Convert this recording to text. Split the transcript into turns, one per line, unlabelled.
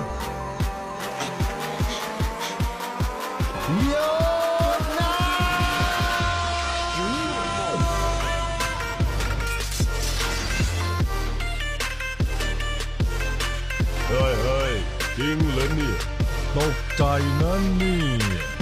โยนนะ
เฮ้ยจริงเลยนี่
ตกใจนั่นนี่